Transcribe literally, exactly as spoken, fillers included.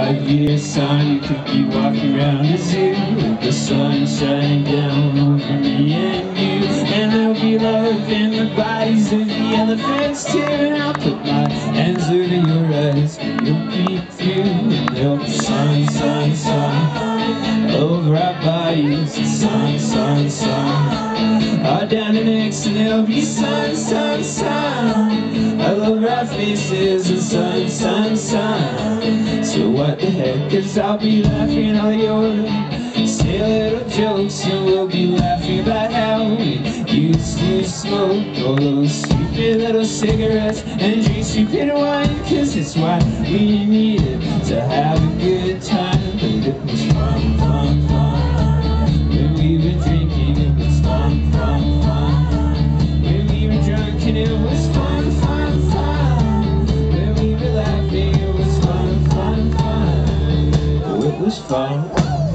Five years time, you could be walking around the zoo with the sun shining down over me and you. And there'll be love in the bodies of the elephants too. And I'll put my hands over your eyes, you'll peek through. And there'll be sun, sun, sun over our bodies. Sun, sun, sun all down the necks. And there'll be sun, sun, sun all over our faces. And sun, sun, sun. So what the heck, 'cause I'll be laughing all your silly little jokes. And we'll be laughing about how we used to smoke all those stupid little cigarettes and drink stupid wine. 'Cause it's why we needed to have a good time. But it was fun, fun, fun when we were drinking. It was fun, fun, fun when we were drunk. And it was fun, fun, fun when we were laughing. It was fun, fun, fun. Oh, it was fun.